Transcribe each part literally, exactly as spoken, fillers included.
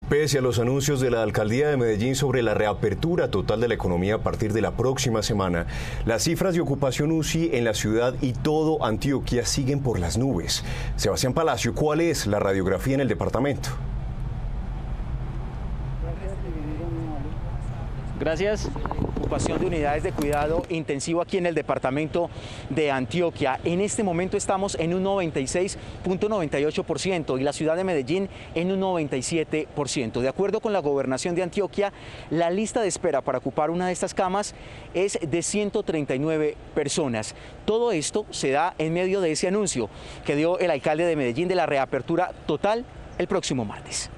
Pese a los anuncios de la Alcaldía de Medellín sobre la reapertura total de la economía a partir de la próxima semana, las cifras de ocupación U C I en la ciudad y todo Antioquia siguen por las nubes. Sebastián Palacio, ¿cuál es la radiografía en el departamento? Gracias. Ocupación de unidades de cuidado intensivo aquí en el departamento de Antioquia. En este momento estamos en un noventa y seis punto noventa y ocho por ciento y la ciudad de Medellín en un noventa y siete por ciento. De acuerdo con la gobernación de Antioquia, la lista de espera para ocupar una de estas camas es de ciento treinta y nueve personas. Todo esto se da en medio de ese anuncio que dio el alcalde de Medellín de la reapertura total el próximo martes.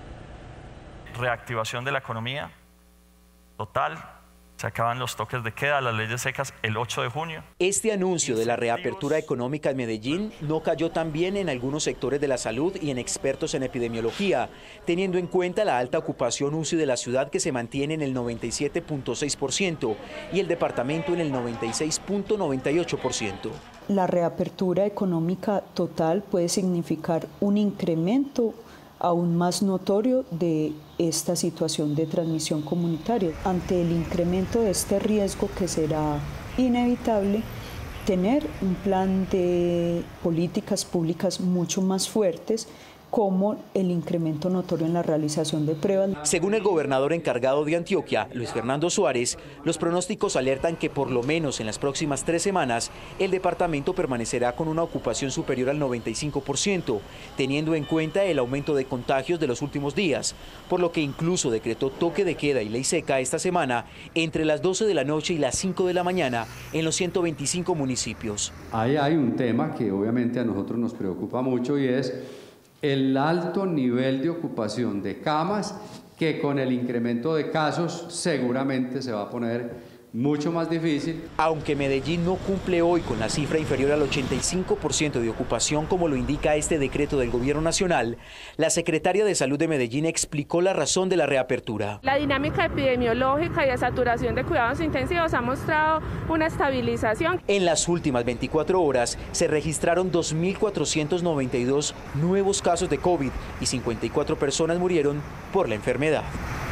Reactivación de la economía total. Se acaban los toques de queda, las leyes secas el ocho de junio. Este anuncio de la reapertura económica en Medellín no cayó tan bien en algunos sectores de la salud y en expertos en epidemiología, teniendo en cuenta la alta ocupación U C I de la ciudad que se mantiene en el noventa y siete punto seis por ciento y el departamento en el noventa y seis punto noventa y ocho por ciento. La reapertura económica total puede significar un incremento aún más notorio de esta situación de transmisión comunitaria. Ante el incremento de este riesgo que será inevitable, tener un plan de políticas públicas mucho más fuertes, como el incremento notorio en la realización de pruebas. Según el gobernador encargado de Antioquia, Luis Fernando Suárez, los pronósticos alertan que por lo menos en las próximas tres semanas el departamento permanecerá con una ocupación superior al noventa y cinco por ciento, teniendo en cuenta el aumento de contagios de los últimos días, por lo que incluso decretó toque de queda y ley seca esta semana entre las doce de la noche y las cinco de la mañana en los ciento veinticinco municipios. Ahí hay un tema que obviamente a nosotros nos preocupa mucho y es el alto nivel de ocupación de camas, que con el incremento de casos seguramente se va a poner mucho más difícil. Aunque Medellín no cumple hoy con la cifra inferior al ochenta y cinco por ciento de ocupación, como lo indica este decreto del Gobierno Nacional, la secretaria de Salud de Medellín explicó la razón de la reapertura. La dinámica epidemiológica y de saturación de cuidados intensivos ha mostrado una estabilización. En las últimas veinticuatro horas se registraron dos mil cuatrocientos noventa y dos nuevos casos de COVID y cincuenta y cuatro personas murieron por la enfermedad.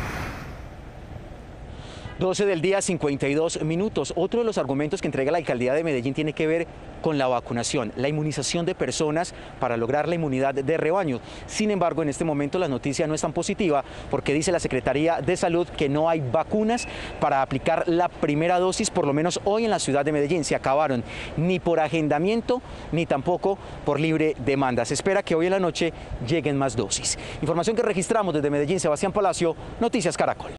doce del día, cincuenta y dos minutos. Otro de los argumentos que entrega la alcaldía de Medellín tiene que ver con la vacunación, la inmunización de personas para lograr la inmunidad de rebaño. Sin embargo, en este momento la noticia no es tan positiva porque dice la Secretaría de Salud que no hay vacunas para aplicar la primera dosis, por lo menos hoy en la ciudad de Medellín. Se acabaron ni por agendamiento ni tampoco por libre demanda. Se espera que hoy en la noche lleguen más dosis. Información que registramos desde Medellín, Sebastián Palacio, Noticias Caracol.